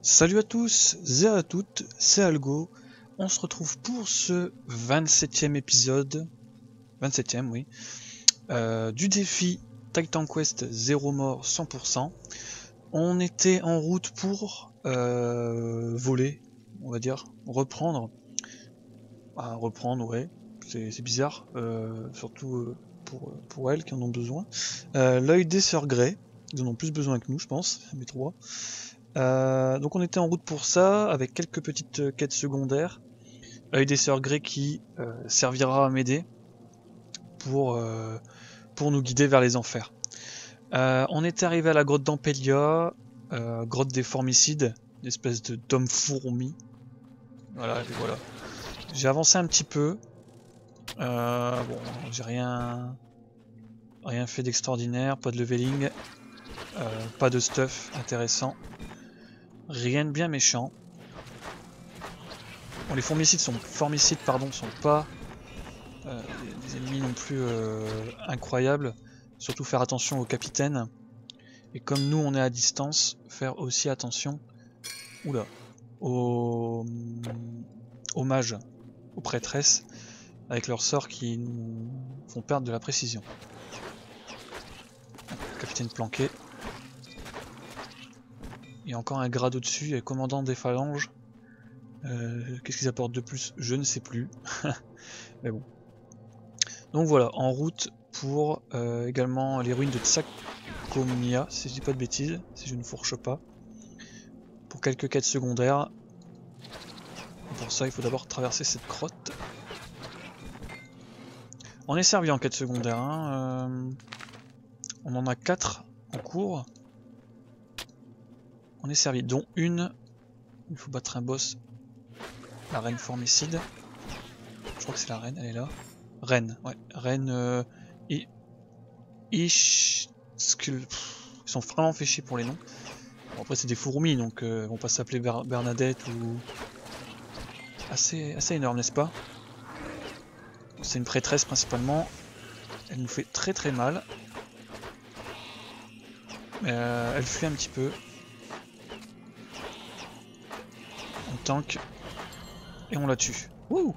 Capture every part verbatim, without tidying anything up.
Salut à tous et à toutes, c'est Algo. On se retrouve pour ce vingt-septième épisode, vingt-septième oui, euh, du défi Titan Quest zéro mort cent pour cent. On était en route pour euh, voler, on va dire, reprendre. Ah, reprendre, ouais, c'est bizarre, euh, surtout euh, pour, pour elles qui en ont besoin. Euh, L'œil des sœurs Grey, ils en ont plus besoin que nous, je pense, mes trois. Euh, donc on était en route pour ça, avec quelques petites euh, quêtes secondaires. Œil des sœurs Grey qui euh, servira à m'aider pour, euh, pour nous guider vers les enfers. Euh, on était arrivé à la grotte d'Ampelia, euh, grotte des formicides, une espèce de d'homme fourmi. Voilà, et voilà. J'ai avancé un petit peu. Euh, bon, j'ai rien, rien fait d'extraordinaire, pas de leveling, euh, pas de stuff intéressant, rien de bien méchant. Bon, les formicides sont, formicides, pardon, sont pas euh, des ennemis non plus euh, incroyables. Surtout faire attention au capitaine. Et comme nous on est à distance, faire aussi attention oula, aux, aux mages, aux prêtresses, avec leurs sorts qui nous font perdre de la précision. Capitaine planqué. Il y a encore un grade au-dessus, il y a le commandant des phalanges. Euh, Qu'est-ce qu'ils apportent de plus? Je ne sais plus. Mais bon. Donc voilà, en route pour euh, également les ruines de Tsakomia, si je dis pas de bêtises, si je ne fourche pas. Pour quelques quêtes secondaires. Et pour ça, il faut d'abord traverser cette grotte. On est servi en quête secondaire. Hein. Euh, on en a quatre en cours. On est servi, dont une. Il faut battre un boss. La reine formicide. Je crois que c'est la reine, elle est là. Reine, ouais. Reine. Euh, I... Ish. Skull. Ils sont vraiment fait chier pour les noms. Bon, après, c'est des fourmis, donc euh, ils vont pas s'appeler Ber Bernadette ou. Assez, assez énorme, n'est-ce pas? C'est une prêtresse principalement. Elle nous fait très très mal. Euh, elle fuit un petit peu. On tank. Et on la tue. Wouh!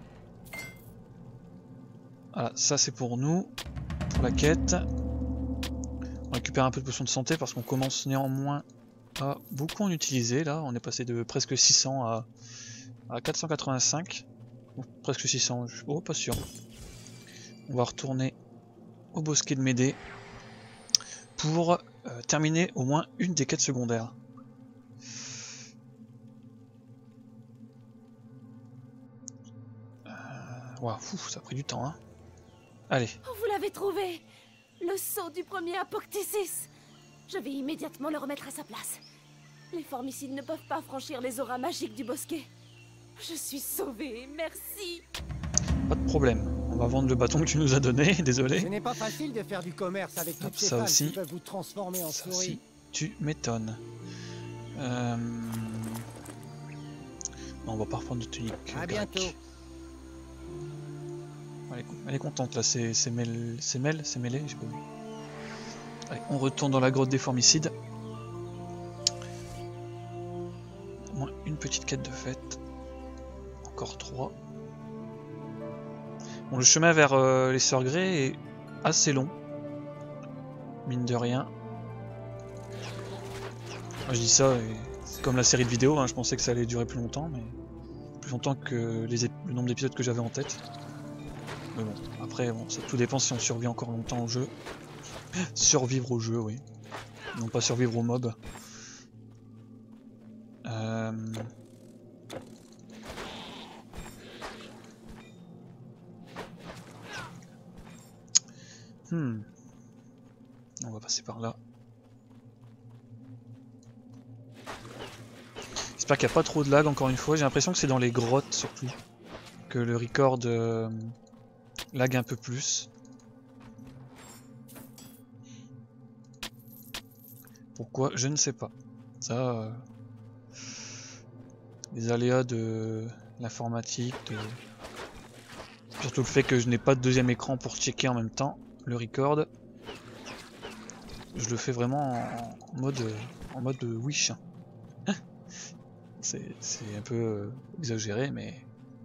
Voilà, ça c'est pour nous. Pour la quête. On récupère un peu de potions de santé parce qu'on commence néanmoins à beaucoup en utiliser. Là, on est passé de presque six cents à, à quatre cent quatre-vingt-cinq. Bon, presque six cents, oh pas sûr. On va retourner au bosquet de Médée pour euh, terminer au moins une des quêtes secondaires. Euh, wow, fou, ça a pris du temps, hein. Allez. Oh, vous l'avez trouvé! Le sceau du premier Apoctisis! Je vais immédiatement le remettre à sa place. Les formicides ne peuvent pas franchir les auras magiques du bosquet. Je suis sauvée, merci! Pas de problème. On va vendre le bâton que tu nous as donné, désolé. Ce n'est pas facile de faire du commerce avec toutes Hop, ces ça femmes aussi. qui peuvent vous transformer en Ça souris. aussi, tu m'étonnes. Euh... Non, on va pas reprendre de tunique. À grecque. bientôt. Elle est, elle est contente là, c'est mêlé, c'est mêlé, c'est mêlé, j'ai pas vu. Allez, on retourne dans la grotte des formicides. Au moins une petite quête de fête. Encore trois. Bon, le chemin vers euh, les sœurs Grey est assez long. Mine de rien. Moi, je dis ça, c'est comme la série de vidéos, hein, je pensais que ça allait durer plus longtemps, mais plus longtemps que les le nombre d'épisodes que j'avais en tête. Mais bon, après, bon, ça tout dépend si on survit encore longtemps au jeu. Survivre au jeu, oui. Non pas survivre aux mobs. Euh... Hmm. On va passer par là. J'espère qu'il n'y a pas trop de lag encore une fois. J'ai l'impression que c'est dans les grottes surtout que le record euh, lag un peu plus. Pourquoi? Je ne sais pas. Ça, euh, les aléas de l'informatique, de... surtout le fait que je n'ai pas de deuxième écran pour checker en même temps le record. Je le fais vraiment en, en mode en mode wish. C'est un peu euh, exagéré, mais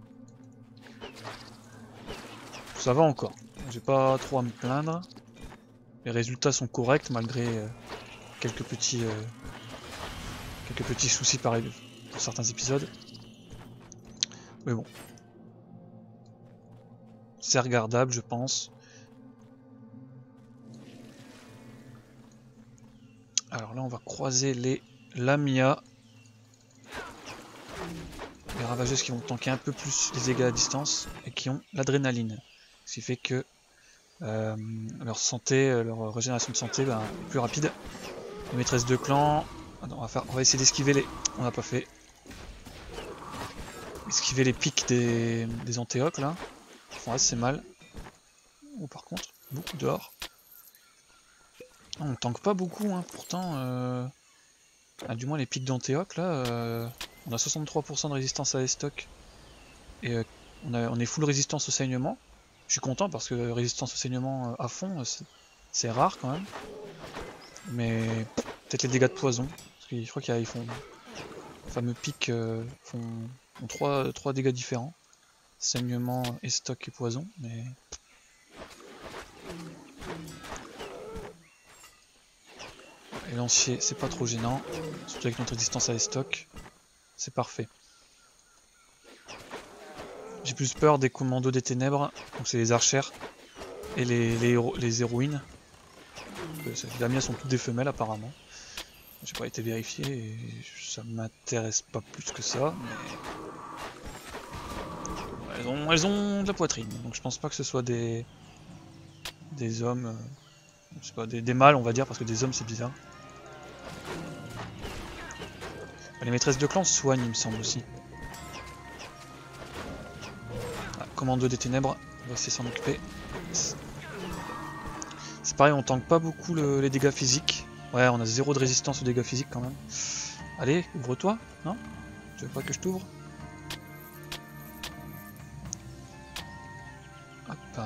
ça va encore. J'ai pas trop à me plaindre. Les résultats sont corrects malgré euh, quelques petits euh, quelques petits soucis pareils pour certains épisodes. Mais bon, c'est regardable, je pense. Alors là, on va croiser les Lamia, les ravageuses qui vont tanker un peu plus les dégâts à distance et qui ont l'adrénaline, ce qui fait que euh, leur santé, leur régénération de santé ben, est plus rapide. Les maîtresses de clan, on va faire, on va essayer d'esquiver les, on n'a pas fait, esquiver les pics des, des antéocs là, qui font assez mal. Ou par contre, beaucoup dehors. On tank pas beaucoup, hein, pourtant. Euh... Ah, du moins les pics d'antéoc là, euh... on a soixante-trois pour cent de résistance à les stocks et euh, on, a, on est full résistance au saignement. Je suis content parce que résistance au saignement à fond, c'est rare quand même. Mais peut-être les dégâts de poison, parce que je crois qu'ils font le fameux pic euh, font, font trois, trois dégâts différents, saignement, et stock et poison. Mais et lancier, c'est pas trop gênant, surtout avec notre résistance à les stocks, c'est parfait. J'ai plus peur des commandos des ténèbres, donc c'est les archères et les, les, héros, les héroïnes. Les miennes sont toutes des femelles apparemment. J'ai pas été vérifié et ça m'intéresse pas plus que ça. Mais elles ont, elles ont de la poitrine, donc je pense pas que ce soit des des hommes, euh, je sais pas, des, des mâles on va dire, parce que des hommes c'est bizarre. Les maîtresses de clan soignent il me semble aussi. Ah, commando des ténèbres, on va essayer de s'en occuper. C'est pareil, on tank pas beaucoup le, les dégâts physiques. Ouais, on a zéro de résistance aux dégâts physiques quand même. Allez, ouvre-toi, non? Tu veux pas que je t'ouvre? Hop. Oh,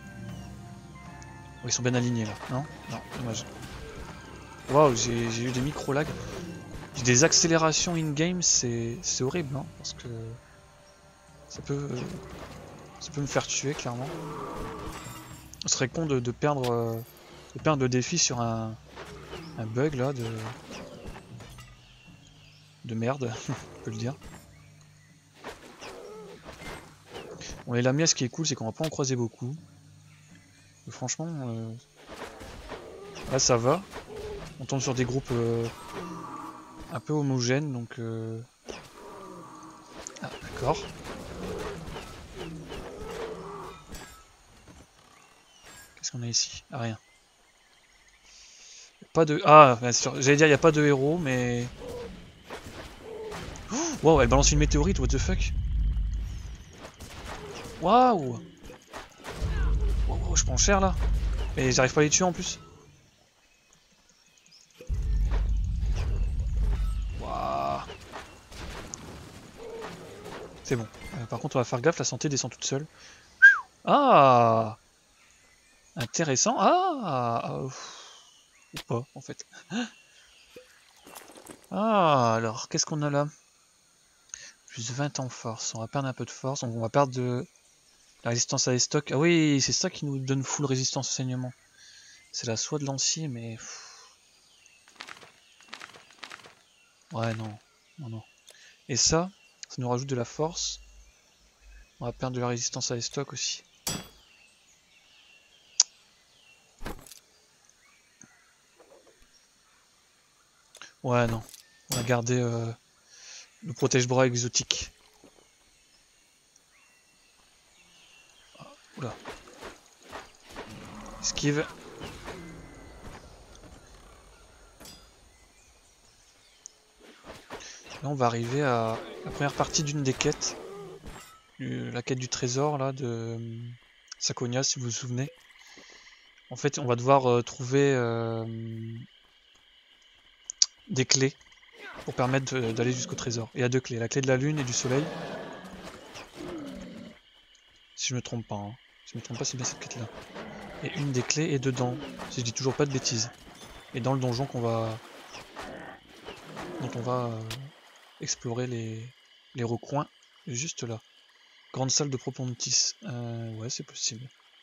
ils sont bien alignés là, non? Non, dommage. Waouh, j'ai eu des micro-lags. J'ai des accélérations in-game, c'est horrible, hein, parce que ça peut, ça peut me faire tuer clairement. Ce serait con de, de perdre euh, de perdre le défi sur un, un bug là de de merde, on peut le dire. Bon, les Lamia, ce qui est cool, c'est qu'on va pas en croiser beaucoup. Et franchement, euh, là ça va. On tombe sur des groupes euh, un peu homogènes, donc euh... ah d'accord. Qu'est-ce qu'on a ici? Ah, rien. Pas de... Ah, j'allais dire il n'y a pas de héros, mais... Waouh, wow, elle balance une météorite, what the fuck? Waouh wow. Wow, je prends cher là. Et j'arrive pas à les tuer en plus. Waouh. C'est bon. Euh, par contre, on va faire gaffe, la santé descend toute seule. Ah, intéressant. Ah, ou pas en fait. Ah, alors qu'est-ce qu'on a là? Plus vingt en force. On va perdre un peu de force. Donc on va perdre de la résistance à les stocks. Ah oui, c'est ça qui nous donne full résistance au saignement. C'est la soie de lancier, mais... Ouais, non. Non, non. Et ça, ça nous rajoute de la force. On va perdre de la résistance à les stocks aussi. Ouais, non. On va garder euh, le protège-bras exotique. Ah, oula. Esquive. Là, on va arriver à la première partie d'une des quêtes. La quête du trésor, là, de Sakonia, si vous vous souvenez. En fait, on va devoir euh, trouver euh, des clés pour permettre d'aller jusqu'au trésor. Il y a deux clés, la clé de la lune et du soleil. Si je me trompe pas, hein. Si je me trompe pas, c'est bien cette quête là. Et une des clés est dedans, si je dis toujours pas de bêtises. Et dans le donjon qu'on va... dont on va... Euh... explorer les, les recoins juste là. Grande salle de Propontis. Euh, ouais, c'est possible.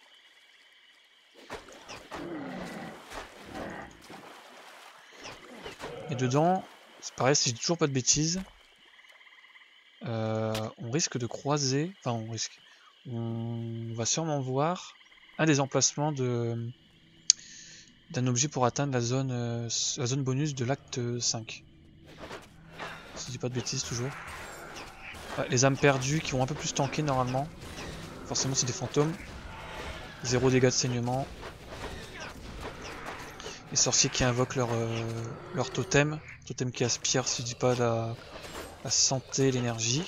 Et dedans, c'est pareil, si je dis toujours pas de bêtises, euh, on risque de croiser, enfin on risque, on va sûrement voir un des emplacements de d'un objet pour atteindre la zone, euh, la zone bonus de l'acte cinq. Si je dis pas de bêtises toujours. Ouais, les âmes perdues qui vont un peu plus tanker normalement. Forcément c'est des fantômes. Zéro dégâts de saignement. Les sorciers qui invoquent leur, euh, leur totem. Totem qui aspire, si je dis pas, la, la santé, l'énergie.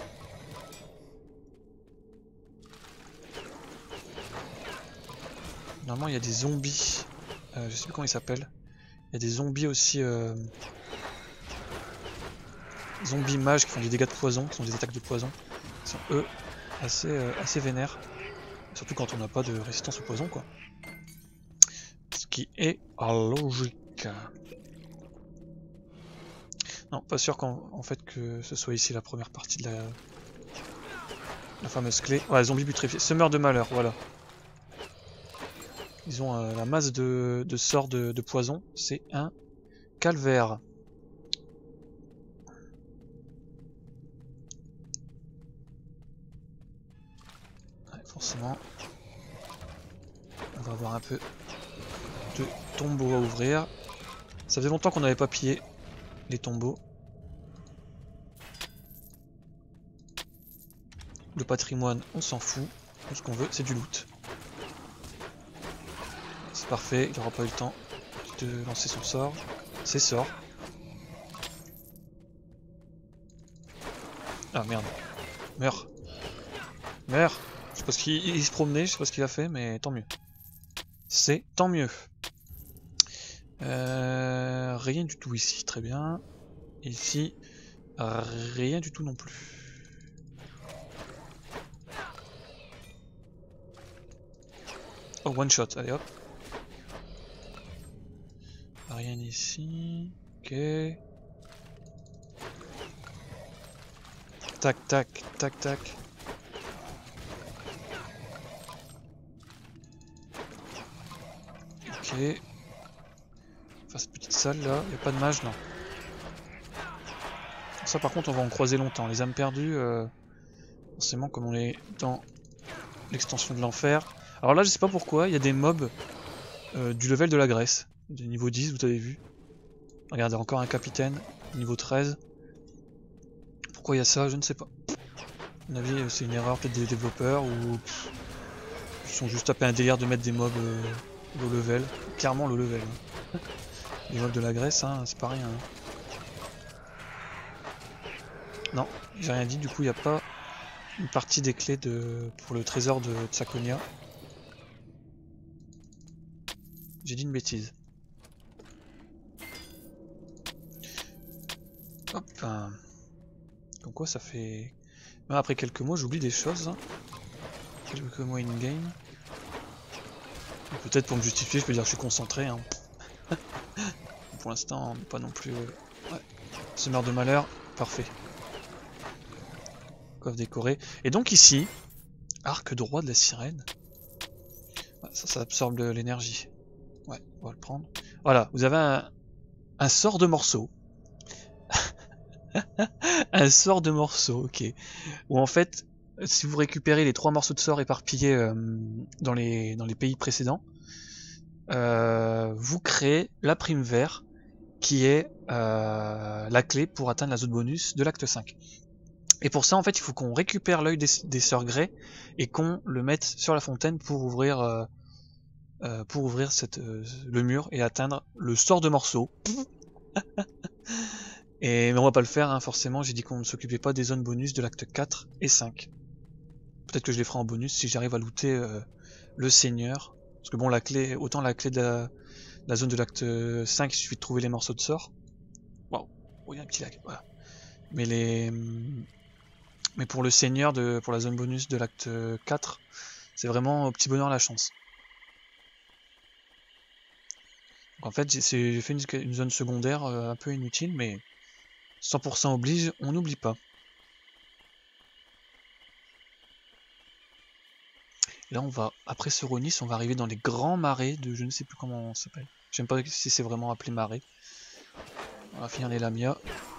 Normalement il y a des zombies. Euh, je sais plus comment ils s'appellent. Il y a des zombies aussi. Euh, zombies mages qui font des dégâts de poison, qui sont des attaques de poison. Qui sont eux assez, euh, assez vénères. Surtout quand on n'a pas de résistance au poison, quoi. Ce qui est logique. Non, pas sûr qu'en en fait que ce soit ici la première partie de la, la fameuse clé. Ouais, zombie putréfié. Semeur de malheur, voilà. Ils ont euh, la masse de, de sorts de, de poison. C'est un calvaire. Ouais, forcément. On va avoir un peu de tombeaux à ouvrir. Ça faisait longtemps qu'on n'avait pas pillé les tombeaux. Le patrimoine, on s'en fout. Tout ce qu'on veut, c'est du loot. C'est parfait, il n'aura pas eu le temps de lancer son sort. Ses sorts. Ah merde. Meurs. Meurs. Je sais pas ce qu'il se promenait, je sais pas ce qu'il a fait, mais tant mieux. C'est tant mieux. Euh, rien du tout ici, très bien. Ici, rien du tout non plus. Oh, one shot, allez hop. Rien ici. Ok. Tac, tac, tac, tac. Ok. Enfin, cette petite salle là, il n'y a pas de mage, non. Ça par contre on va en croiser longtemps. Les âmes perdues, euh, forcément comme on est dans l'extension de l'enfer. Alors là je sais pas pourquoi, il y a des mobs euh, du level de la Grèce. Du niveau dix, vous avez vu. Regardez, encore un capitaine, niveau treize. Pourquoi il y a ça, je ne sais pas. À mon avis c'est une erreur peut-être des développeurs ou pff, ils sont juste tapés un délire de mettre des mobs euh, low level. Clairement low level. Hein. Les mobs de la Grèce, hein, c'est pas rien. Hein. Non, j'ai rien dit, du coup il n'y a pas une partie des clés de pour le trésor de Tsakonia. J'ai dit une bêtise. Hop. Comme quoi ça fait... Même après quelques mois j'oublie des choses. Hein. Quelques mois in-game. Peut-être pour me justifier je peux dire que je suis concentré. Hein. Pour l'instant pas non plus... Ouais. Semeur de malheur, parfait. Coffre décoré. Et donc ici, arc droit de la sirène. Ouais, ça, ça absorbe l'énergie. Ouais, on va le prendre. Voilà, vous avez un, un sort de morceau. Un sort de morceau, ok. Où en fait, si vous récupérez les trois morceaux de sort éparpillés euh, dans, les, dans les pays précédents, euh, vous créez la prime vert qui est euh, la clé pour atteindre la zone bonus de l'acte cinq. Et pour ça, en fait, il faut qu'on récupère l'œil des, des sœurs Grey et qu'on le mette sur la fontaine pour ouvrir, euh, euh, pour ouvrir cette, euh, le mur et atteindre le sort de morceau. Et mais on va pas le faire, hein, forcément. J'ai dit qu'on ne s'occupait pas des zones bonus de l'acte quatre et cinq. Peut-être que je les ferai en bonus si j'arrive à looter euh, le Seigneur. Parce que bon, la clé, autant la clé de la, de la zone de l'acte cinq, il suffit de trouver les morceaux de sort. Waouh, oh, il y a un petit lag, voilà. Mais les... Mais pour le Seigneur, de, pour la zone bonus de l'acte quatre, c'est vraiment au petit bonheur la chance. Donc en fait, j'ai fait une, une zone secondaire euh, un peu inutile, mais cent pour cent oblige, on n'oublie pas. Là, on va, après ce Ronis, on va arriver dans les grands marais de je ne sais plus comment ça s'appelle. Je ne sais pas si c'est vraiment appelé marais. On va finir les Lamia.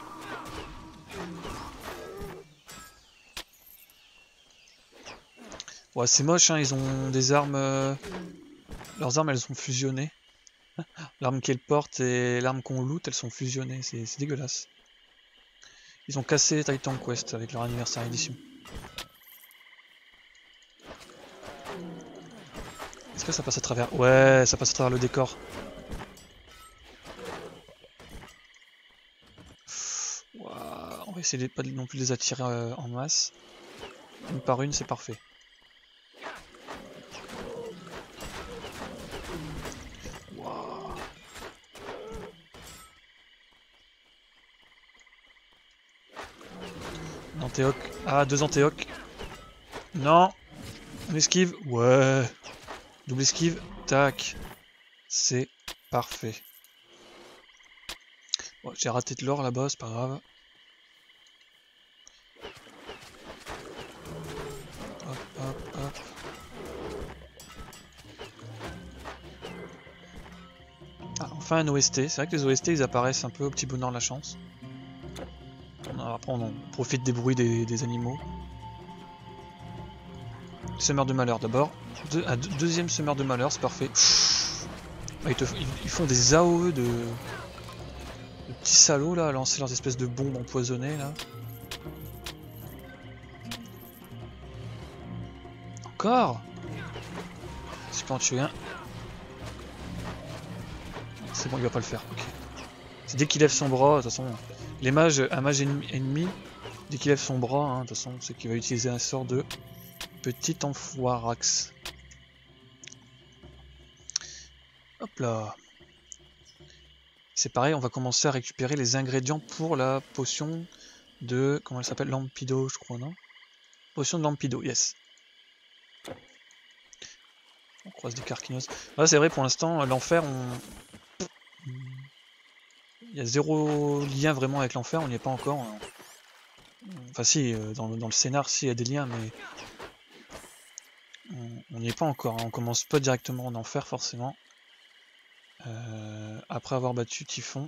Ouais, c'est moche, hein, ils ont des armes... Euh... Leurs armes, elles sont fusionnées. L'arme qu'elles portent et l'arme qu'on loot, elles sont fusionnées. C'est dégueulasse. Ils ont cassé Titan Quest avec leur anniversaire édition. Est-ce que ça passe à travers? Ouais, ça passe à travers le décor. Wow. On va essayer de pas non plus les attirer euh, en masse. Une par une, c'est parfait. Wow. Un antéoc. Ah, deux antéocs. Non. On esquive. Ouais. Double esquive. Tac. C'est parfait. Bon, j'ai raté de l'or là-bas, c'est pas grave. Hop, hop, hop. Ah, enfin un O S T. C'est vrai que les O S T ils apparaissent un peu au petit bonheur de la chance. Après on profite des bruits des, des animaux. Semeur de malheur d'abord. Deux, ah, deuxième semeur de malheur, c'est parfait. Ils, te, ils, ils font des A O E de... de petits salauds là, à lancer leurs espèces de bombes empoisonnées là. Encore. Si je peux en tuer un. C'est bon, il va pas le faire. Ok. C'est dès qu'il lève son bras, de toute façon. Les mages, un mage ennemi, ennemi dès qu'il lève son bras, hein, de toute façon, c'est qu'il va utiliser un sort de petit enfoirax. Hop là. C'est pareil, on va commencer à récupérer les ingrédients pour la potion de... Comment elle s'appelle? Lampido, je crois, non? Potion de Lampido, yes. On croise des carquinos. Là, c'est vrai, pour l'instant, l'enfer, on... Il y a zéro lien vraiment avec l'enfer, on n'y est pas encore. Hein. Enfin si, dans le, dans le scénar, si, il y a des liens, mais... On n'y est pas encore, hein. On commence pas directement en enfer, forcément. Euh, après avoir battu Typhon.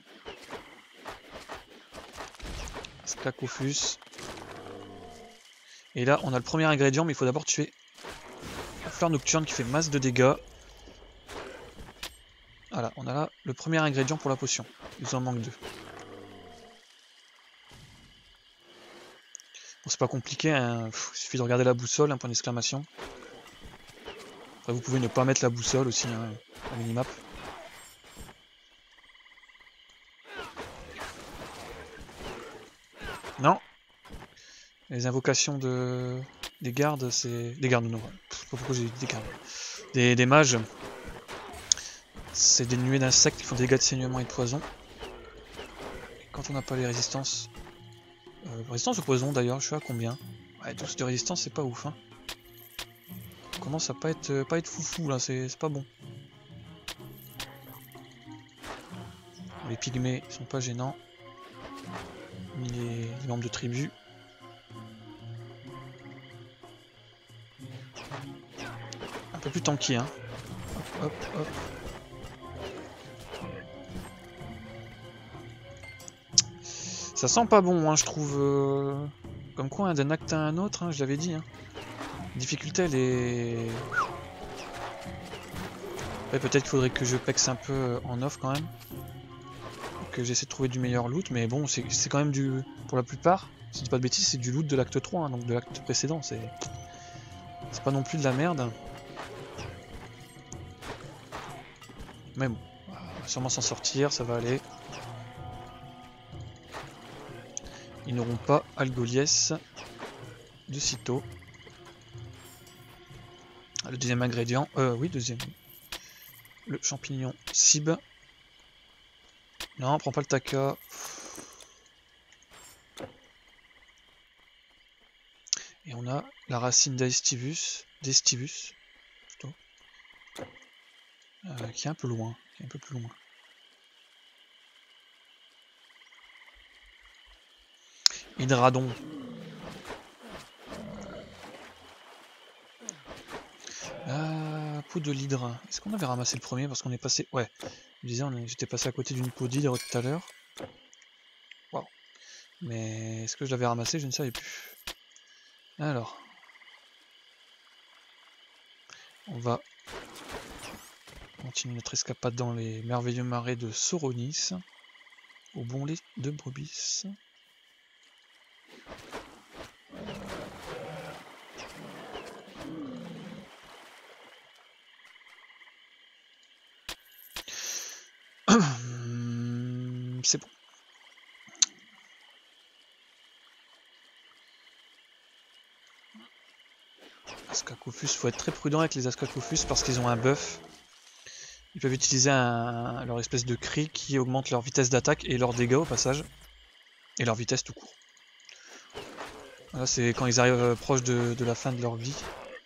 Scacofus. Et là, on a le premier ingrédient, mais il faut d'abord tuer la fleur nocturne qui fait masse de dégâts. Voilà, on a là le premier ingrédient pour la potion. Il nous en manque deux. Bon, c'est pas compliqué, hein. Pff, il suffit de regarder la boussole, un point d'exclamation. Après, vous pouvez ne pas mettre la boussole aussi, hein, en minimap. Non. Les invocations de... des gardes, c'est... Des gardes, non. Je sais pas pourquoi j'ai dit des gardes. Des, des mages. C'est des nuées d'insectes qui font des dégâts de saignement et de poison. Et quand on n'a pas les résistances... Euh, résistance au poison d'ailleurs, je suis à combien? Ouais, douze de résistance, c'est pas ouf, hein. On commence à pas être, euh, pas être foufou là, c'est pas bon. Les pygmées sont pas gênants. Ni les, les membres de tribu. Un peu plus tanky, hein. Hop, hop, hop. Ça sent pas bon, hein, je trouve. Euh... Comme quoi, hein, d'un acte à un autre, hein, je l'avais dit. Hein. La difficulté, elle est... Ouais, peut-être qu'il faudrait que je pexe un peu en off quand même. Que j'essaie de trouver du meilleur loot, mais bon, c'est quand même du... Pour la plupart, si je dis pas de bêtises, c'est du loot de l'acte trois, hein, donc de l'acte précédent. C'est c'est pas non plus de la merde. Mais bon, on va sûrement s'en sortir, ça va aller. Ils n'auront pas Algolies de sitôt. Le deuxième ingrédient, euh, oui, deuxième. Le champignon Cib. Non, prends pas le Taka. Et on a la racine d'Aestivus, d'Estivus, plutôt, euh, qui est un peu loin, qui est un peu plus loin. Hydradon. Ah, peau de l'hydre. Est-ce qu'on avait ramassé le premier parce qu'on est passé... Ouais, je disais, j'étais passé à côté d'une peau d'hydre tout à l'heure. Waouh. Mais est-ce que je l'avais ramassé? Je ne savais plus. Alors. On va continuer notre escapade dans les merveilleux marais de Soronis. Au bon lait de brebis. C'est bon. Ascacophus, faut être très prudent avec les Ascacophus parce qu'ils ont un buff. Ils peuvent utiliser un, leur espèce de cri qui augmente leur vitesse d'attaque et leur dégâts au passage. Et leur vitesse tout court. Là c'est quand ils arrivent proches de, de la fin de leur vie.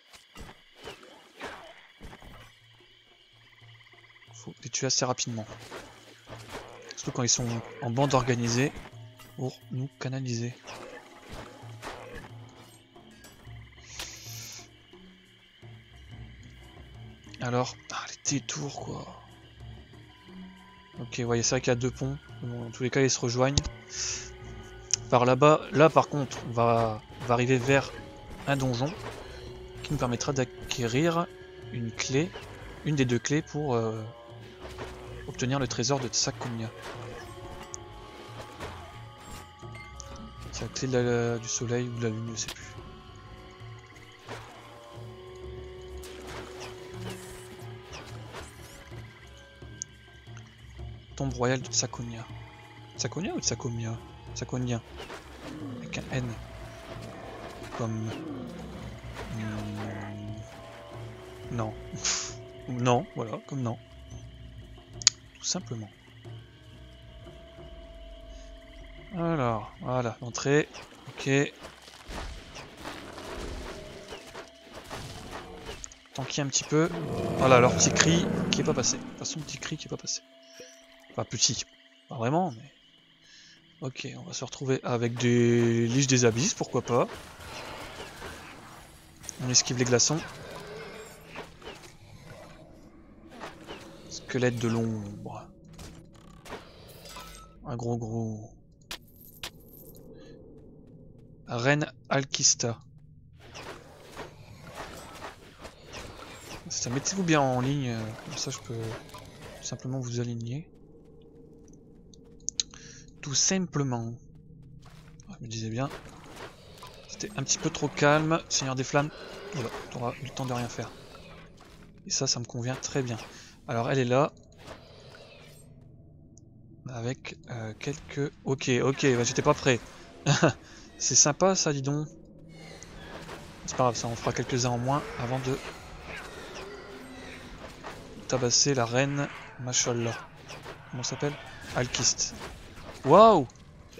Faut les tuer assez rapidement. Surtout quand ils sont en bande organisée pour nous canaliser. Alors, ah, les détours quoi. Ok, ouais, c'est vrai qu'il y a deux ponts. Bon, dans tous les cas, ils se rejoignent. Par là-bas, là par contre, on va, on va arriver vers un donjon qui nous permettra d'acquérir une clé, une des deux clés pour euh, obtenir le trésor de Tsakonia. C'est la clé de la, du soleil ou de la lune, je sais plus. Tombe royale de Tsakonia. Tsakonia ou Tsakomia? Tsakonia. Avec un N. Comme... Hmm... Non. Non, voilà, comme non. Tout simplement. Alors, voilà, l'entrée. Ok. Tanky un petit peu. Voilà, leur petit cri qui est pas passé. Enfin, son petit cri qui est pas passé. Enfin, petit. Pas vraiment, mais... Ok, on va se retrouver avec des liches des abysses, pourquoi pas. On esquive les glaçons. Squelette de l'ombre. Un gros gros. Reine Alkista. Ça, mettez-vous bien en ligne, comme ça je peux tout simplement vous aligner. Tout simplement. Je me disais bien. C'était un petit peu trop calme. Seigneur des flammes. Voilà, t'auras eu le temps de rien faire. Et ça, ça me convient très bien. Alors elle est là. Avec euh, quelques... Ok, ok, bah, j'étais pas prêt. C'est sympa ça, dis donc. C'est pas grave, ça on fera quelques-uns en moins avant de tabasser la reine Machallah. Comment ça s'appelle? Alkist. Waouh!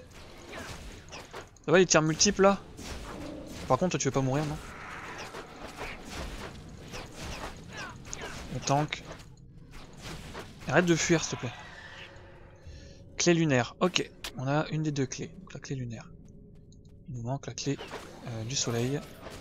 Ça va les tirs multiples là? Par contre, toi, tu veux pas mourir, non? On tank. Arrête de fuir, s'il te plaît. Clé lunaire. Ok, on a une des deux clés. Donc la clé lunaire. Il nous manque la clé euh, du soleil.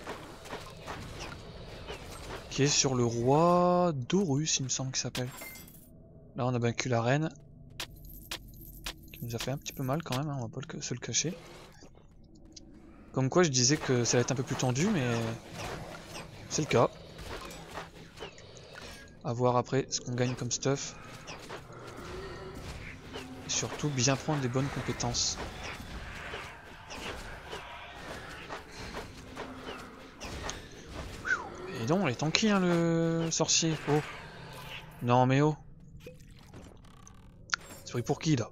Qui est sur le roi d'Horus, il me semble qu'il s'appelle. Là, on a vaincu la reine. Qui nous a fait un petit peu mal quand même, hein, on va pas le, se le cacher. Comme quoi, je disais que ça allait être un peu plus tendu, mais c'est le cas. A voir après ce qu'on gagne comme stuff. Et surtout, bien prendre des bonnes compétences. Et donc, il est tanky, hein, le sorcier. Oh. Non, mais oh. C'est pris pour qui, là?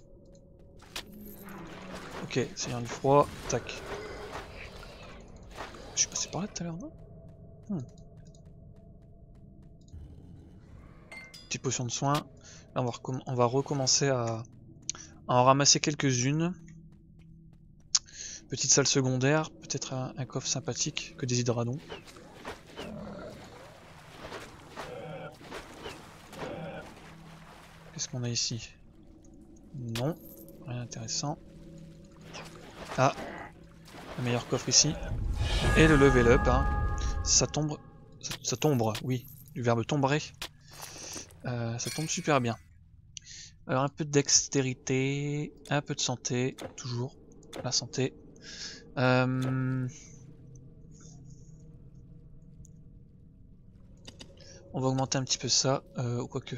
Ok, Seigneur du froid. Tac. Je suis passé par là tout à l'heure, non? hmm. Petite potion de soin. Là, on va, on va recommencer à, à en ramasser quelques-unes. Petite salle secondaire. Peut-être un, un coffre sympathique que des hydradons. Qu'est-ce qu'on a ici? Non, rien d'intéressant. Ah, Un meilleur coffre ici. Et le level up, hein. Ça tombe... Ça, ça tombe, oui. Du verbe tomberer. Euh, ça tombe super bien. Alors un peu de dextérité, un peu de santé, toujours la santé. Euh... On va augmenter un petit peu ça, euh, quoique.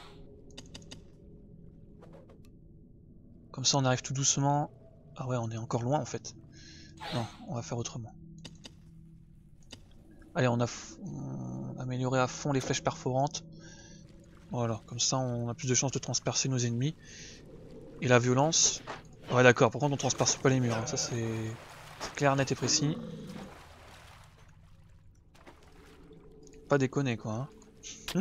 Comme ça on arrive tout doucement. Ah ouais, on est encore loin en fait. Non, on va faire autrement. Allez, on a, on a amélioré à fond les flèches perforantes. Voilà, comme ça on a plus de chances de transpercer nos ennemis. Et la violence... Ouais d'accord, par contre on transperce pas les murs, hein. Ça c'est clair, net et précis. Pas déconner quoi. Hein.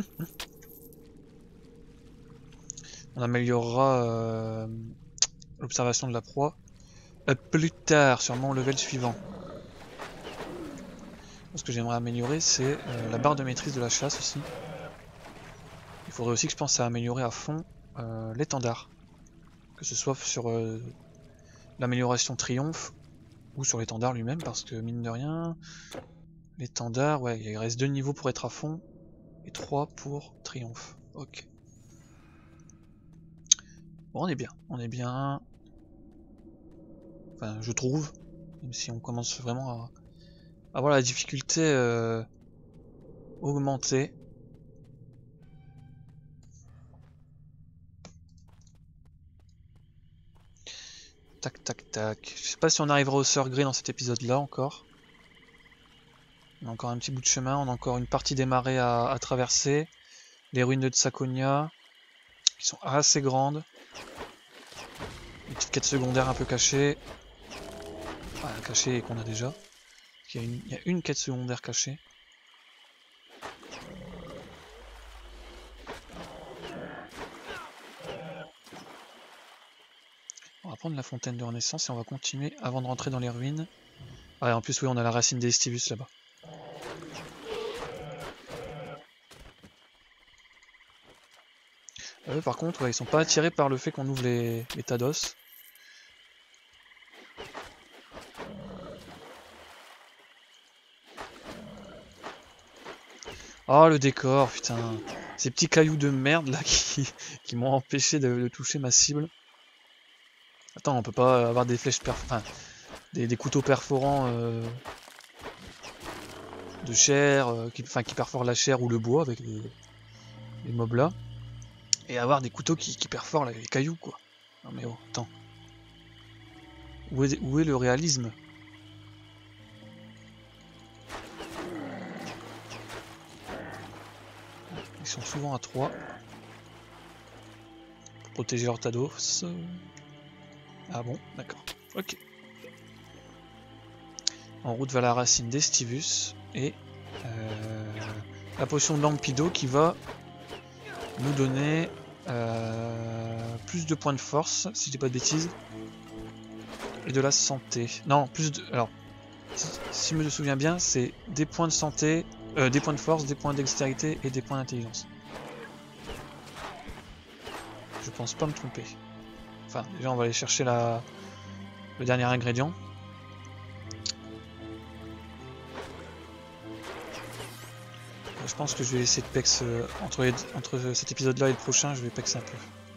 On améliorera euh, l'observation de la proie. Euh, plus tard, sûrement au level suivant. Ce que j'aimerais améliorer, c'est euh, la barre de maîtrise de la chasse aussi. Il faudrait aussi que je pense à améliorer à fond euh, l'étendard. Que ce soit sur euh, l'amélioration triomphe ou sur l'étendard lui-même, parce que mine de rien, l'étendard, ouais, il reste deux niveaux pour être à fond et trois pour triomphe. Ok. Bon, on est bien, on est bien. Enfin, je trouve, même si on commence vraiment à avoir la difficulté euh, augmentée. Tac tac tac. Je sais pas si on arrivera au Sœur Grey dans cet épisode là encore. On a encore un petit bout de chemin, on a encore une partie des marais à, à traverser. Les ruines de Tsakonia, qui sont assez grandes. Une petite quête secondaire un peu cachée. Enfin, cachée qu'on a déjà. Il y a, une, il y a une quête secondaire cachée. On va prendre la fontaine de renaissance et on va continuer avant de rentrer dans les ruines. Ah, en plus, oui, on a la racine des Estivus là-bas. Eux, par contre, ouais, ils sont pas attirés par le fait qu'on ouvre les, les tas d'os. Oh, le décor, putain. Ces petits cailloux de merde là qui, qui m'ont empêché de, de toucher ma cible. Attends, on peut pas avoir des flèches perf... enfin, des, des couteaux perforants euh, de chair, euh, qui, enfin, qui perforent la chair ou le bois avec les, les mobs là. Et avoir des couteaux qui, qui perforent les cailloux, quoi. Non mais oh, attends. Où est, où est le réalisme? Ils sont souvent à trois. Pour protéger leur tas d'os. Ah bon, d'accord. Ok. En route vers la racine d'Estivus. Et euh, la potion de Lampido qui va nous donner euh, plus de points de force, si je dis pas de bêtises, et de la santé. Non, plus de... Alors, si, si je me souviens bien, c'est des points de santé, euh, des points de force, des points de dextérité et des points d'intelligence. Je pense pas me tromper. Enfin, déjà on va aller chercher la... le dernier ingrédient. Je pense que je vais essayer de pex euh, entre, les, entre cet épisode là et le prochain, je vais pex un peu.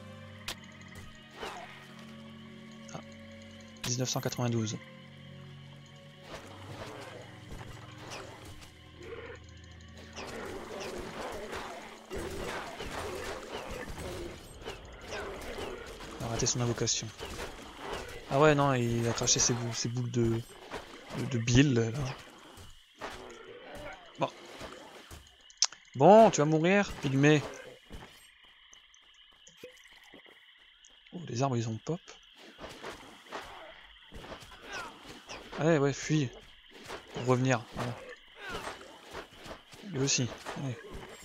Ah, mille neuf cent quatre-vingt-douze. Il a raté son invocation. Ah ouais non, il a craché ses boules, ses boules de, de, de bile là. Bon. Bon, tu vas mourir, pygmée. Oh, les arbres ils ont pop. Allez, ouais, fuis. Pour revenir. Voilà. Lui aussi. Allez.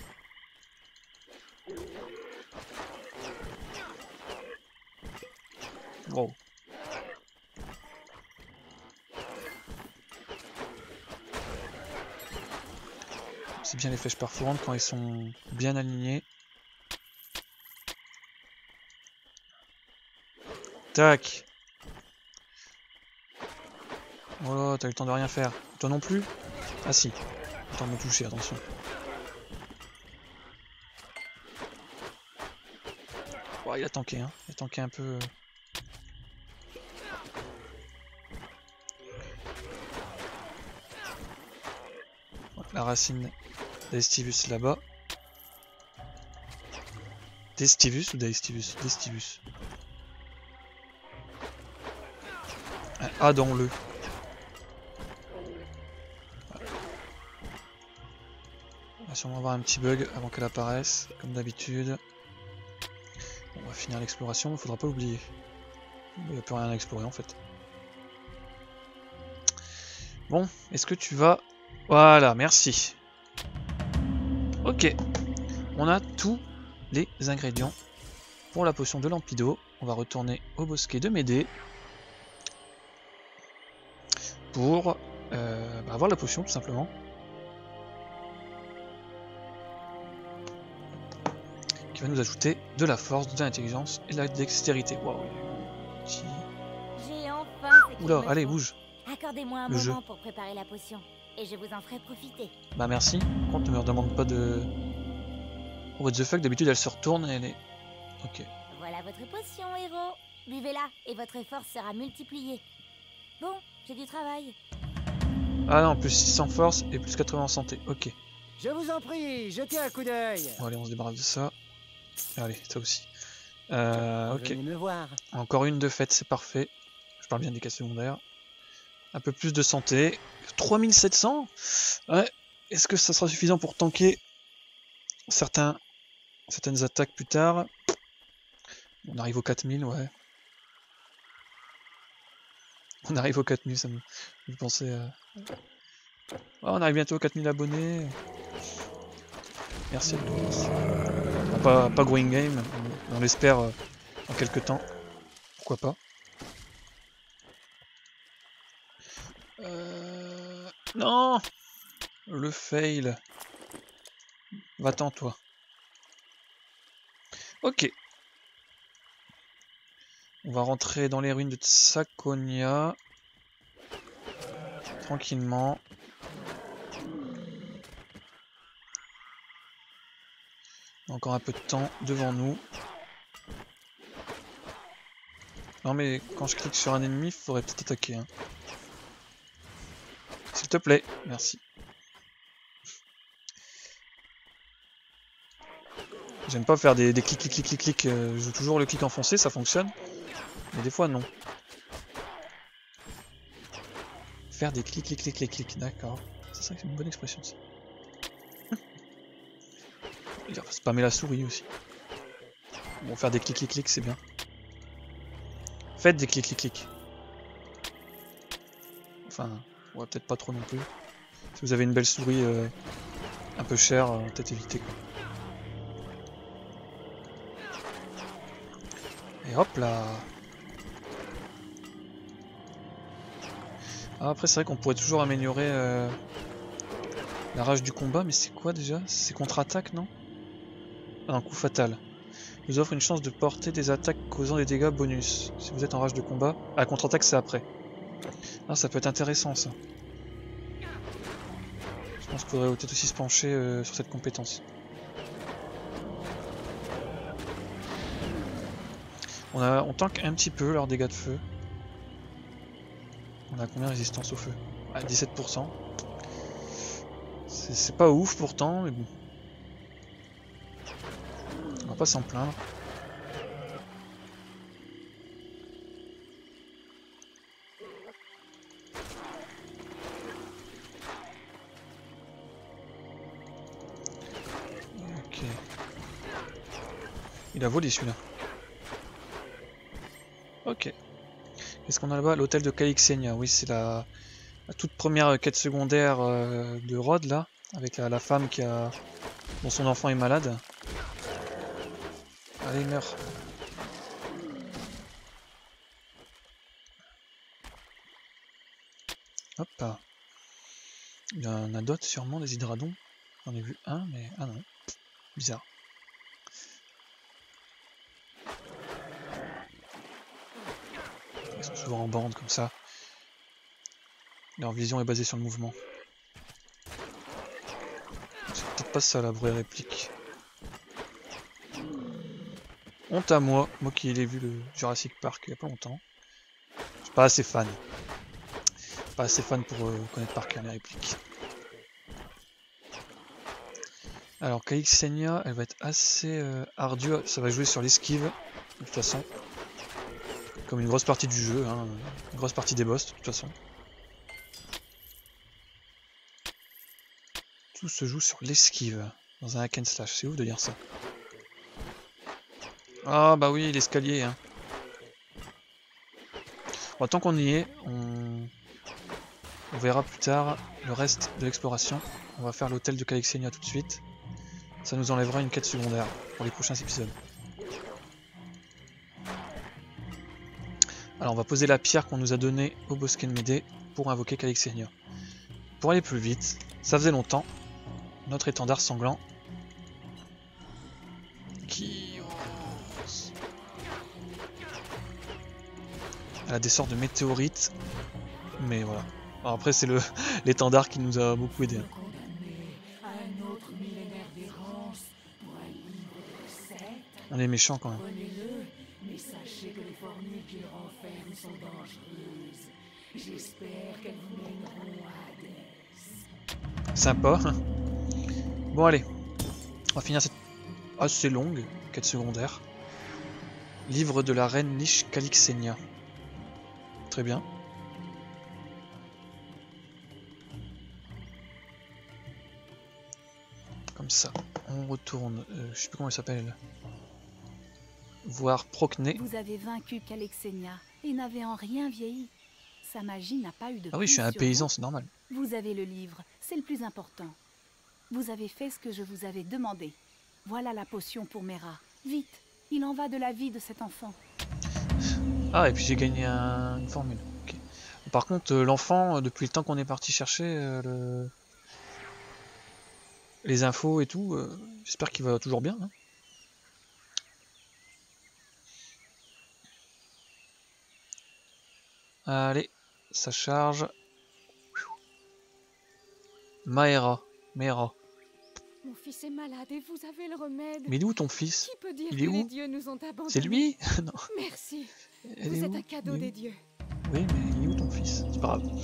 Wow. C'est bien les flèches perforantes quand elles sont bien alignées. Tac. Oh, t'as eu le temps de rien faire. Toi non plus? Ah si. Le temps de me toucher, attention. Oh, il a tanké, hein. Il a tanké un peu... La racine d'Aestivus là-bas. D'Aestivus ou d'Aestivus? D'Aestivus. Ah, dans le. On va sûrement avoir un petit bug avant qu'elle apparaisse, comme d'habitude. On va finir l'exploration, mais il faudra pas oublier. Il n'y a plus rien à explorer en fait. Bon, est-ce que tu vas... Voilà, merci. Ok. On a tous les ingrédients pour la potion de Lampido. On va retourner au bosquet de Médée pour euh, bah, avoir la potion tout simplement. Qui va nous ajouter de la force, de l'intelligence et de la dextérité. Waouh. Petit... J'ai enfin ce qu'il Oula, me allez, faut. bouge. Accordez-moi un Le moment jeu. pour préparer la potion, et je vous en ferai profiter. Bah merci. Par contre, ne me demande pas de... Oh, what the fuck, d'habitude elle se retourne et elle est... Ok. Voilà votre potion, héros. Buvez-la, et votre force sera multipliée. Bon, j'ai du travail. Ah non, plus six en force et plus quatre-vingts en santé. Ok. Je vous en prie, jetez un coup d'œil. Bon, allez, on se débarrasse de ça. Allez, ça aussi. Euh, ok. Venez me voir. Encore une de faite, c'est parfait. Je parle bien des cas secondaires. Un peu plus de santé. trois mille sept cents. Ouais. Est-ce que ça sera suffisant pour tanker certains, certaines attaques plus tard? On arrive aux quatre mille, ouais. On arrive aux quatre mille, ça me fait penser à... Ouais, on arrive bientôt aux quatre mille abonnés. Merci. Bon, pas, pas Going Game, on, on l'espère euh, en quelques temps. Pourquoi pas. Euh... Non. Le fail. Va-t'en toi. Ok. On va rentrer dans les ruines de Tsakonia. Tranquillement. Encore un peu de temps devant nous. Non mais quand je clique sur un ennemi, il faudrait peut-être attaquer. Hein. S'il te plaît, merci. J'aime pas faire des, des clics, clics, clics, clics, clics. Euh, je joue toujours le clic enfoncé, ça fonctionne. Mais des fois, non. Faire des clics, clics, clics, clics, clics. D'accord. C'est ça, c'est une bonne expression, ça. Il va spammer la souris aussi. Bon, faire des clics, clics, clics, c'est bien. Faites des clics, clics, clics. Enfin, ouais, peut-être pas trop non plus. Si vous avez une belle souris euh, un peu chère, euh, peut-être éviter quoi. Et hop là. Ah, après c'est vrai qu'on pourrait toujours améliorer euh, la rage du combat, mais c'est quoi déjà? C'est contre-attaque, non? Ah, un coup fatal. Vous offre une chance de porter des attaques causant des dégâts bonus. Si vous êtes en rage de combat. Ah, contre-attaque c'est après. Ah, ça peut être intéressant ça. Je pense qu'il faudrait peut-être aussi se pencher euh, sur cette compétence. On, a, on tank un petit peu leurs dégâts de feu. On a combien de résistance au feu? Ah, dix-sept pour cent. C'est pas ouf pourtant, mais bon. On va pas s'en plaindre. Ok. Il a volé celui-là. Ok. Qu'est-ce qu'on a là-bas? L'hôtel de Calixenia. Oui, c'est la... la toute première quête secondaire euh, de Rod, là. Avec la, la femme qui a... dont son enfant est malade. Allez, meurs. Hop là. Il y en a d'autres sûrement, des hydradons. J'en ai vu un, mais... Ah non. Bizarre. Ils sont souvent en bande comme ça. Leur vision est basée sur le mouvement. C'est peut-être pas ça la vraie réplique. Honte à moi, moi qui ai vu le Jurassic Park il y a pas longtemps. Je suis pas assez fan. Pas assez fan pour euh, connaître par cœur les répliques. Alors Calixenia, elle va être assez euh, ardue, ça va jouer sur l'esquive, de toute façon. Comme une grosse partie du jeu, hein, une grosse partie des boss, de toute façon. Tout se joue sur l'esquive, dans un hack and slash, c'est ouf de dire ça. Ah bah oui, l'escalier, hein. Bon, tant qu'on y est, on... on verra plus tard le reste de l'exploration. On va faire l'hôtel de Calixenia tout de suite. Ça nous enlèvera une quête secondaire pour les prochains épisodes. Alors on va poser la pierre qu'on nous a donnée au bosquet de Médée pour invoquer Calixenia. Pour aller plus vite, ça faisait longtemps, notre étendard sanglant qui... Elle a des sortes de météorites, mais voilà. Alors après c'est le l'étendard qui nous a beaucoup aidé. On est méchant quand même. Mais sachez que les formules qu'ils renferment sont dangereuses. J'espère qu'elles vous mèneront à Hades. Sympa. Bon allez, on va finir cette assez longue quête secondaire. Livre de la reine Lich Calixenia. Très bien. Comme ça, on retourne. Euh, je sais plus comment elle s'appelle. Voir Procné. Vous avez vaincu Calixenia et n'avez en rien vieilli. Sa magie n'a pas eu de... Ah oui, je suis un paysan, c'est normal. Vous avez le livre, c'est le plus important. Vous avez fait ce que je vous avais demandé. Voilà la potion pour Mera. Vite, il en va de la vie de cet enfant. Ah, et puis j'ai gagné un... une formule. Okay. Par contre, euh, l'enfant, euh, depuis le temps qu'on est parti chercher euh, le... les infos et tout, euh, j'espère qu'il va toujours bien. Hein. Allez, ça charge. Maera, Mera. Mon fils est malade et vous avez le remède. Mais il est où ton fils? Qui peut dire Il que est où? les dieux nous ont abandonnés? C'est lui? Non. Merci. Elle Vous est êtes où? un cadeau Il est des où? dieux. Oui, mais il est où ton fils? C'est pas grave.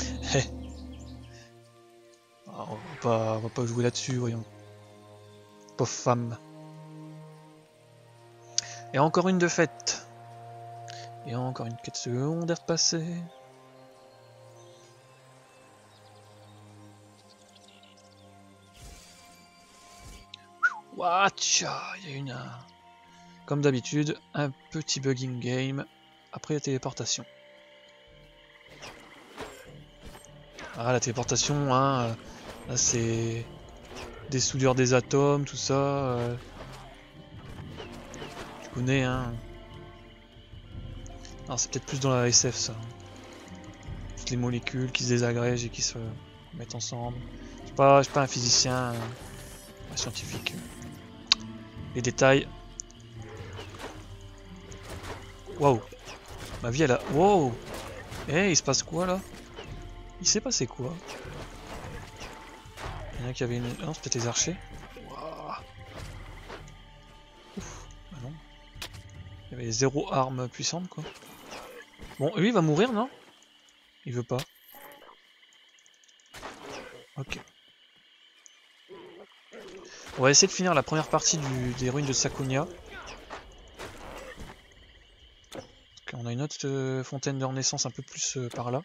Ah, on va pas, on va pas jouer là-dessus, voyons. Pauvre femme. Et encore une de faite. Et encore une quête secondaire passée. Watcha, il y a une, euh, comme d'habitude, un petit bugging game après la téléportation. Ah, la téléportation, hein, là c'est des soudures des atomes, tout ça. Euh, tu connais, hein. Alors c'est peut-être plus dans la S F ça. Toutes les molécules qui se désagrègent et qui se mettent ensemble. Je suis pas, je suis pas un physicien, euh, un scientifique. Les détails. Waouh. Ma vie elle a... Wow. Eh, hey, il se passe quoi là? Il s'est passé quoi? Il y en a qui avait une... Ah non, c'est peut-être les archers. Wow. Ouf. Ah non. Il y avait zéro arme puissante quoi. Bon, lui il va mourir, non? Il veut pas. Ok. On va essayer de finir la première partie du, des ruines de Sakonia. Ok, on a une autre euh, fontaine de renaissance un peu plus euh, par là.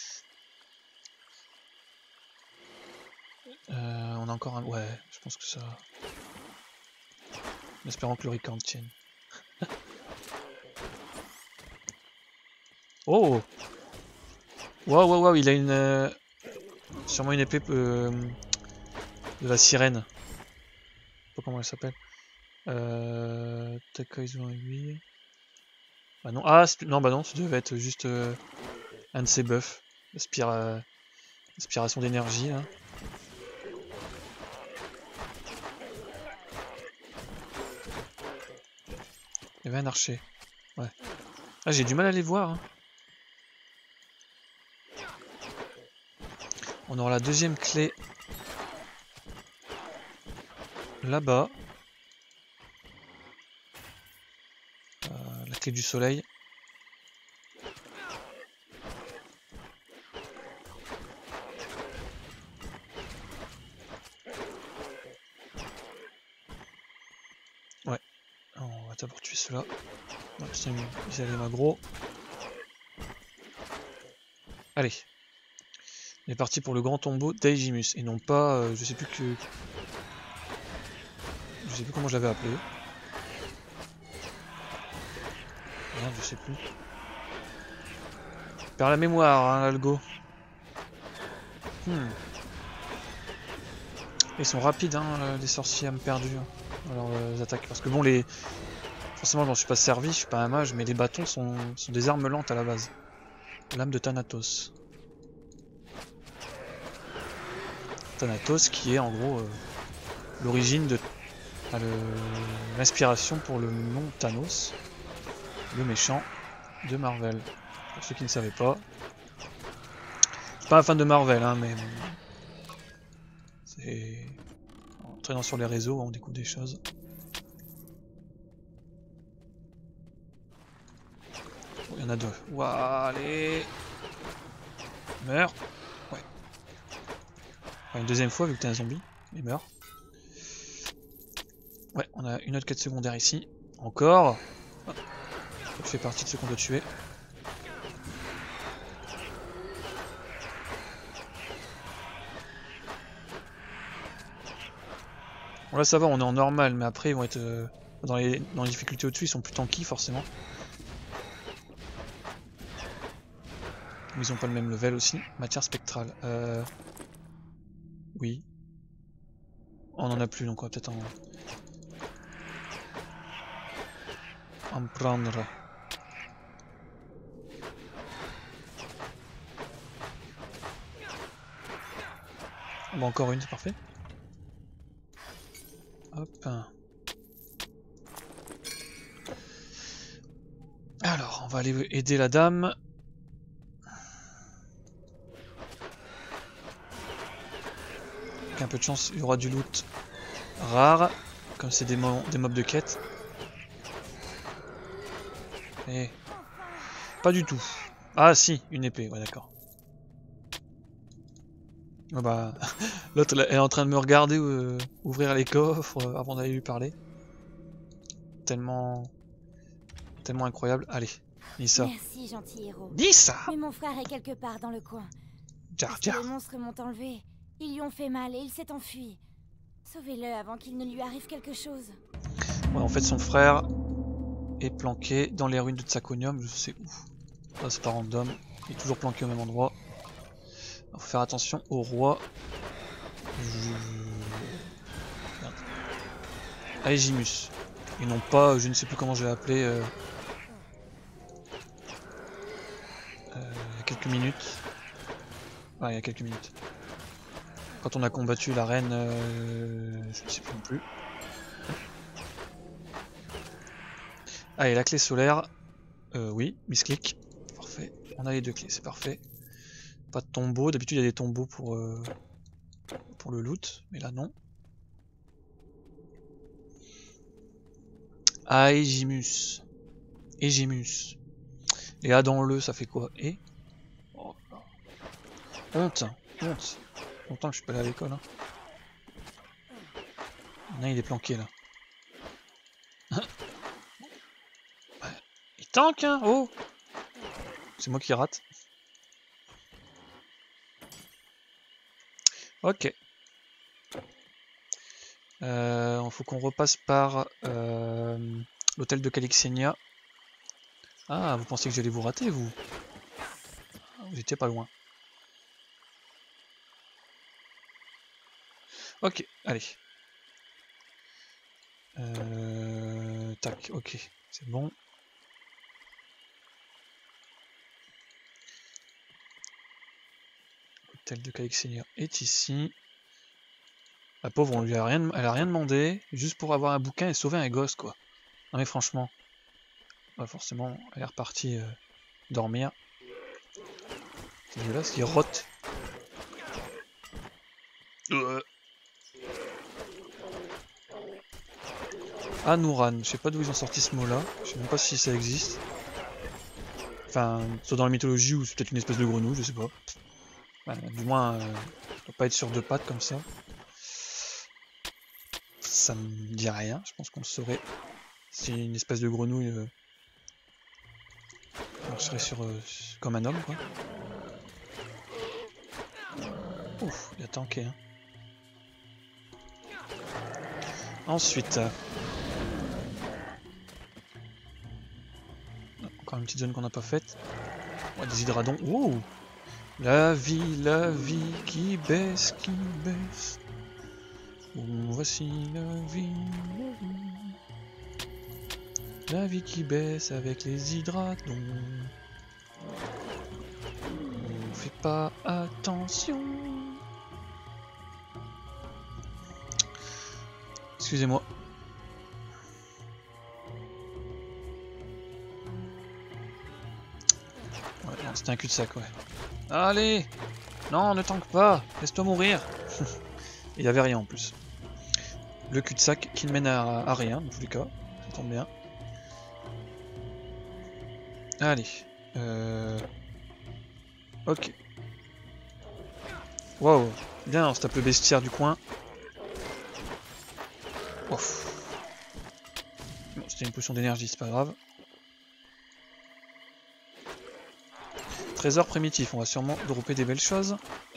Euh, on a encore un... Ouais, je pense que ça... En espérant que le record tienne. Oh! Waouh, waouh, waouh, il a une... Euh... Sûrement une épée euh... de la sirène. Je sais pas comment elle s'appelle. Euh... Takaizo aiguille. Bah non, ah non, bah non, ça devait être juste euh, un de ses buffs. Aspire, euh, aspiration d'énergie là. Il y avait un archer. Ouais. Ah, j'ai du mal à les voir. Hein. On aura la deuxième clé là-bas. Euh, la clé du soleil. Ouais. On va d'abord tuer ceux-là. Ils allaient m'aggro. Allez. On est parti pour le grand tombeau d'Aegimus. Et non pas... Euh, je sais plus que... Je sais plus comment je l'avais appelé. Merde, je sais plus. Je perds la mémoire, hein, l'algo. Hmm. Ils sont rapides, hein, les sorciers à me perdre dans leurs euh, attaques. Parce que bon, les... Forcément, je m'en suis pas servi, je suis pas un mage, mais les bâtons sont, sont des armes lentes à la base. Lame de Thanatos. Thanatos qui est en gros euh, l'origine de... l'inspiration pour le nom Thanos, le méchant de Marvel. Pour ceux qui ne savaient pas. Je suis pas un fan de Marvel, hein, mais c'est en traînant sur les réseaux, on découvre des choses. Oh, il y en a deux. Ouah, allez, meurs. Ouais. Enfin, une deuxième fois vu que t'es un zombie, mais meurs. Ouais, on a une autre quête secondaire ici. Encore. Ah. Je fais partie de ceux qu'on doit tuer. Bon là ça va, on est en normal, mais après ils vont être euh, dans, les, dans les difficultés au-dessus, ils sont plus tanky forcément. Mais ils ont pas le même level aussi. Matière spectrale. Euh... Oui. On en a plus donc on va peut-être en... en prendre. Bon, encore une, c'est parfait. Hop. Alors, on va aller aider la dame. Avec un peu de chance, il y aura du loot rare, comme c'est des, mo des mobs de quête. Et... pas du tout. Ah si, une épée, ouais d'accord. Oh bah, l'autre elle est en train de me regarder euh, ouvrir les coffres euh, avant d'aller lui parler. Tellement... tellement incroyable. Allez, dis ça. Merci, gentil héros. Dis ça. Mais mon frère est quelque part dans le coin. Jar Parce Jar. que les monstres m'ont enlevé. Ils lui ont fait mal et il s'est enfui. Sauvez-le avant qu'il ne lui arrive quelque chose. Ouais, en fait son frère est planqué dans les ruines de Tsakonium, je sais où. Ça c'est pas random, il est toujours planqué au même endroit. Il faut faire attention au roi. Je... Aegimus. Et non pas, je ne sais plus comment je l'ai appelé, euh... Euh, il y a quelques minutes. Ouais, il y a quelques minutes. Quand on a combattu la reine, euh... je ne sais plus non plus. Allez, la clé solaire. Euh, oui, misclick. Parfait. On a les deux clés, c'est parfait. Pas de tombeau. D'habitude, il y a des tombeaux pour, euh, pour le loot, mais là, non. Aegimus. Aegimus. Et A dans le, ça fait quoi? Et oh, honte. Honte. Longtemps que je suis pas allé à l'école. Hein. Non, il est planqué là. Il tank, hein. Oh. C'est moi qui rate. Ok. Euh, il faut qu'on repasse par euh, l'hôtel de Calixenia. Ah, vous pensiez que j'allais vous rater, vous? Vous étiez pas loin. Ok, allez. Euh, tac, ok, c'est bon. L'hôtel de Calixenia est ici. La pauvre, on lui a rien, elle a rien demandé, juste pour avoir un bouquin et sauver un gosse, quoi. Non mais franchement, bah forcément, elle est repartie euh, dormir. C'est dégueulasse, il rote. Euh. Anouran, je sais pas d'où ils ont sorti ce mot là, je sais même pas si ça existe. Enfin, soit dans la mythologie ou c'est peut-être une espèce de grenouille, je sais pas. Ouais, du moins, euh, on doit pas être sur deux pattes comme ça. Ça me dit rien, je pense qu'on le saurait. Si une espèce de grenouille euh, marcherait sur euh, comme un homme, quoi. Ouf, il a tanké. Hein. Ensuite, euh... encore une petite zone qu'on n'a pas faite. Ouais, des hydradons. Ouh, la vie, la vie qui baisse, qui baisse. Voici la vie, la vie. La vie qui baisse avec les hydradons. On fait pas attention. Excusez-moi. Ouais, c'était un cul-de-sac, ouais. Allez! Non, ne tanque pas! Laisse-toi mourir! Il y avait rien en plus. Le cul-de-sac qui ne mène à, à rien, dans tous les cas. Ça tombe bien. Allez. Euh... Ok. Waouh. Bien, on se tape le bestiaire du coin. Ouf. Bon, c'était une potion d'énergie, c'est pas grave. Trésor primitif, on va sûrement dropper des belles choses.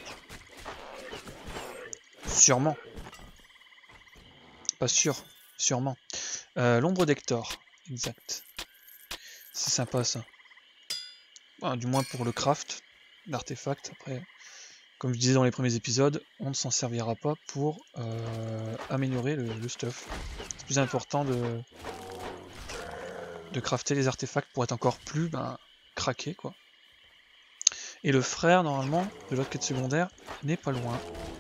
Sûrement. Pas sûr, sûrement. Euh, L'ombre d'Hector, exact. C'est sympa ça. Enfin, du moins pour le craft, l'artefact. Après, comme je disais dans les premiers épisodes, on ne s'en servira pas pour euh, améliorer le, le stuff. C'est plus important de, de crafter les artefacts pour être encore plus ben, craqué, quoi. Et le frère, normalement, de l'autre quête secondaire, n'est pas loin.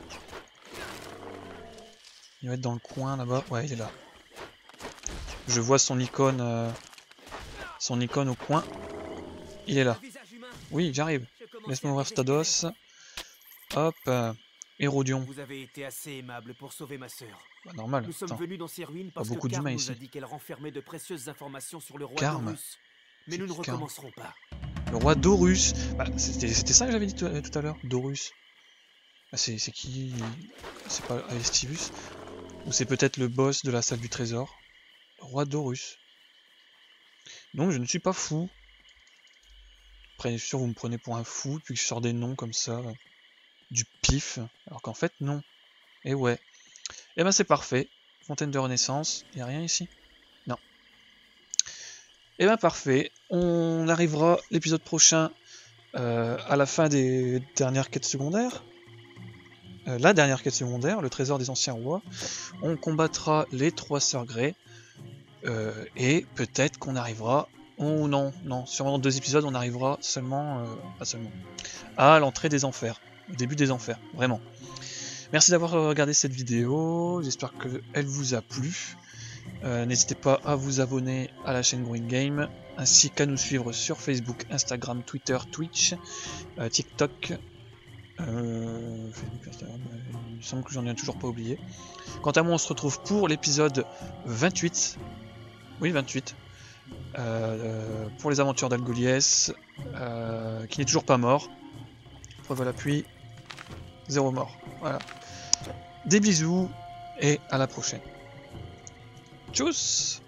Il va être dans le coin là-bas. Ouais, il est là. Je vois son icône, euh, son icône au coin. Il est là. Oui, j'arrive. Laisse-moi ouvrir Stados. Hop. Euh, Hérodion. Vous avez été assez aimable pour sauver ma sœur. Bah, normal. Nous sommes Attends. venus dans ces ruines parce Pas beaucoup que Karm d'humains nous ici. a dit qu'elle renfermait de précieuses informations sur le roi Karm. Dorus. Mais nous ne Karm. recommencerons pas. Le roi Dorus. Bah, c'était ça que j'avais dit tout, tout à l'heure. Dorus. Bah, c'est qui? C'est pas Aestivus? Ou c'est peut-être le boss de la salle du trésor? Le roi Dorus. Donc je ne suis pas fou. Après, sûr, vous me prenez pour un fou, puis que je sors des noms comme ça. Du pif. Alors qu'en fait, non. Et ouais. Et ben c'est parfait. Fontaine de Renaissance. Il n'y a rien ici? Non. Et ben parfait. On arrivera l'épisode prochain euh, à la fin des dernières quêtes secondaires. Euh, la dernière quête secondaire, le trésor des anciens rois. On combattra les trois sœurs Grey. Euh, et peut-être qu'on arrivera... Oh non, non, sûrement dans deux épisodes, on arrivera seulement... Euh, pas seulement... à l'entrée des enfers. Au début des enfers, vraiment. Merci d'avoir regardé cette vidéo, j'espère qu'elle vous a plu. Euh, N'hésitez pas à vous abonner à la chaîne Growing Game, ainsi qu'à nous suivre sur Facebook, Instagram, Twitter, Twitch, euh, TikTok. Euh, Facebook, Instagram, euh, il me semble que j'en ai toujours pas oublié. Quant à moi, on se retrouve pour l'épisode vingt-huit. Oui, vingt-huit. Euh, pour les aventures d'Algolies, euh, qui n'est toujours pas mort. Preuve à l'appui. Zéro mort. Voilà. Des bisous et à la prochaine. Tchuss!